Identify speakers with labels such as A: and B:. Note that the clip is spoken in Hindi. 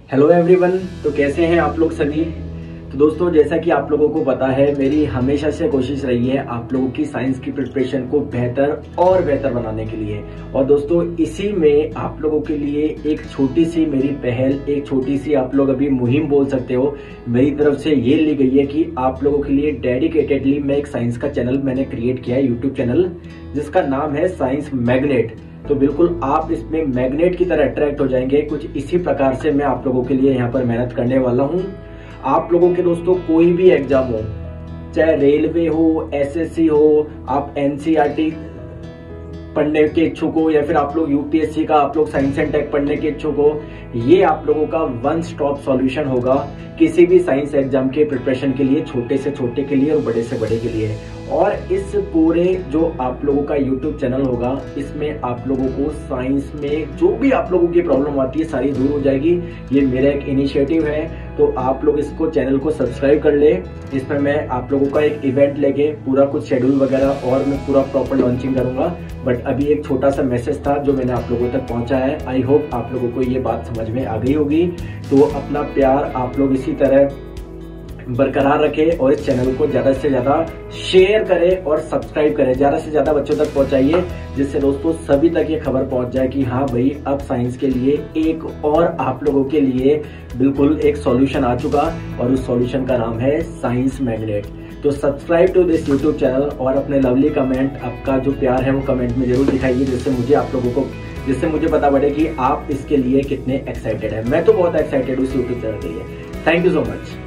A: Hello everyone. तो कैसे हैं आप लोग सभी। तो दोस्तों, जैसा कि आप लोगों को पता है, मेरी हमेशा से कोशिश रही है आप लोगों की साइंस की प्रिपरेशन को बेहतर और बेहतर बनाने के लिए। और दोस्तों, इसी में आप लोगों के लिए एक छोटी सी मेरी पहल, एक छोटी सी आप लोग अभी मुहिम बोल सकते हो, मेरी तरफ से ये ली गई है कि आप लोगों के लिए डेडिकेटेडली मैं एक साइंस का चैनल मैंने क्रिएट किया है, यूट्यूब चैनल, जिसका नाम है साइंस मैग्नेट। तो बिल्कुल आप इसमें मैग्नेट की तरह अट्रैक्ट हो जाएंगे। कुछ इसी प्रकार से मैं आप लोगों के लिए यहाँ पर मेहनत करने वाला हूँ। आप लोगों के दोस्तों कोई भी एग्जाम हो, चाहे रेलवे हो, एसएससी हो, आप एनसीईआरटी पढ़ने के इच्छुक हो, या फिर आप लोग यूपीएससी का, आप लोग साइंस एंड टेक पढ़ने के इच्छुक हो, ये आप लोगों का वन स्टॉप सॉल्यूशन होगा किसी भी साइंस एग्जाम के प्रिपरेशन के लिए, छोटे से छोटे के लिए और बड़े से बड़े के लिए। और इस पूरे जो आप लोगों का यूट्यूब चैनल होगा, इसमें आप लोगों को साइंस में जो भी आप लोगों की प्रॉब्लम आती है सारी दूर हो जाएगी। ये मेरा एक इनिशिएटिव है, तो आप लोग इसको चैनल को सब्सक्राइब कर ले। इसमें मैं आप लोगों का एक इवेंट लेके पूरा कुछ शेड्यूल वगैरह और मैं पूरा प्रॉपर लॉन्चिंग करूंगा। बट अभी एक छोटा सा मैसेज था जो मैंने आप लोगों तक पहुंचा है। आई होप आप लोगों को ये बात समझ में आ गई होगी। तो अपना प्यार आप लोग इसी तरह बरकरार रखें और इस चैनल को ज्यादा से ज्यादा शेयर करें और सब्सक्राइब करें, ज्यादा से ज्यादा बच्चों तक पहुंचाइए, जिससे दोस्तों सभी तक ये खबर पहुंच जाए कि हाँ भाई, अब साइंस के लिए एक और आप लोगों के लिए बिल्कुल एक सॉल्यूशन आ चुका, और उस सॉल्यूशन का नाम है साइंस मैग्नेट। तो subscribe to this YouTube channel और अपने लवली कमेंट, आपका जो प्यार है वो कमेंट में जरूर दिखाइए, जिससे मुझे पता पड़े कि आप इसके लिए कितने एक्साइटेड है। मैं तो बहुत एक्साइटेड हूँ इस यूट्यूब चैनल के लिए। Thank you so much.